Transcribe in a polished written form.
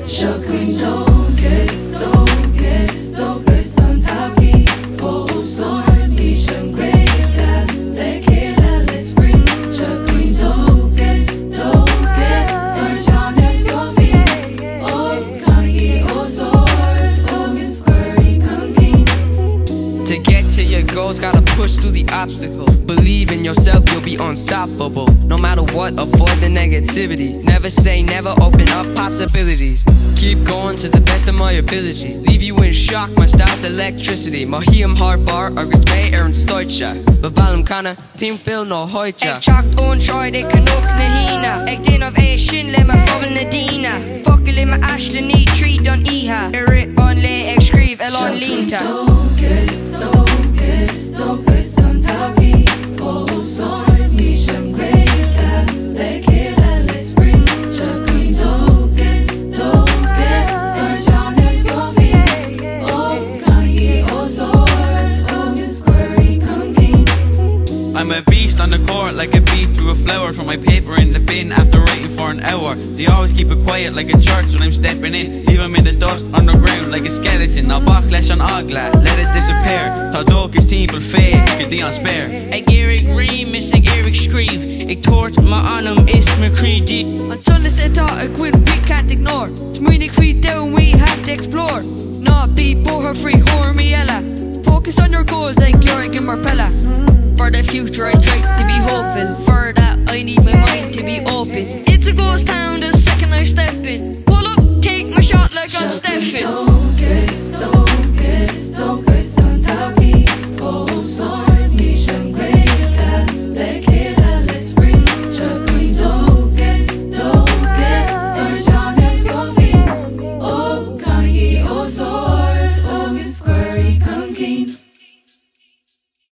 Shocking, Docus, Docus, Docus, Antaki, O Sword, Nisham Great, Lekila, L'Esprit, Shocking, Docus, Docus, Sergeant Yovi, O Kangi, O Sword, O Miss Query, Kangi. To get to your goals, gotta push through the obstacles. Believe in yourself, you'll be unstoppable. No matter what, avoid the negativity. Never say never, open up possibilities. Keep going to the best of my ability. Leave you in shock, my style's electricity. Mahim hard bar, agus bay and stoitcha. Bevalum kana, team Phil no hoitcha. Eg chocht ontroid, eg kanok na hina. Eg din of a shin le ma fobble na dina. Fokkel le ma ashle ni treat on iha. Erit on le eg skriv el on linta. Docus, Docus, Docus, Antaki, O Sword, Nisham Great, Lekila, L'Esprit, Shocking, Docus, Docus, Sergeant Yovi, O Kangi, O Sword, O Miss Query, Kangi. I'm a beast on the court, like a bee through a flower. Throw my paper in the bin after writing for an hour. They always keep it quiet like a church when I'm stepping in. Leave them in the dust underground like a skeleton. I'll backlash on Agla, let it disappear. Tadok is team will fade, get the on spare. Eg Eric Remus, eg Eric Screeve. Eg tort ma anum is me creedy. On Sunday set out a quid we can't ignore. Smuinig free down we have to explore. Not be boher free hormy ella. Focus on your goals like Yorick and Marpella. For the future I try to be hopeful. For that I need my mind to be open. It's a ghost town the second I step in. Pull up, take my shot like I'm Steffin. Docus,